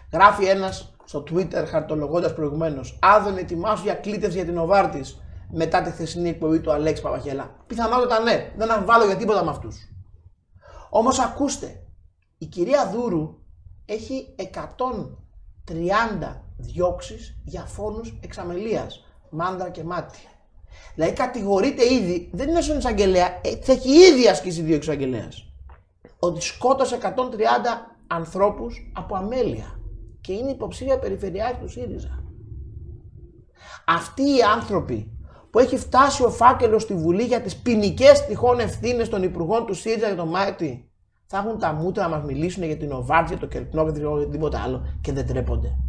Γράφει ένας στο Twitter χαρτολογώντας προηγουμένως: Άδων, ετοιμάσου για κλήτευση για την Νοβάρτης μετά τη χθεσινή εκπομπή του Αλέξη Παπαχέλα. Πιθανότατα ναι, δεν αμφιβάλλω για τίποτα με αυτούς. Όμως ακούστε, η κυρία Δούρου έχει 130 διώξεις για φόνους εξαμελίας, μάνδρα και μάτι. Δηλαδή κατηγορείται ήδη, δεν είναι στον εισαγγελέα, θα έχει ήδη ασκήσει δίωξη ο εισαγγελέας, ότι σκότωσε 130 ανθρώπους από αμέλεια και είναι υποψήφια περιφερειάρχη του ΣΥΡΙΖΑ. Αυτοί οι άνθρωποι που έχει φτάσει ο φάκελος στη Βουλή για τις ποινικές τυχόν ευθύνες των υπουργών του ΣΥΡΙΖΑ για τον Μάιτι, θα έχουν τα μούτρα να μας μιλήσουν για την Νοβάρτης, για το Κερκνό και οτιδήποτε άλλο και δεν τρέπονται.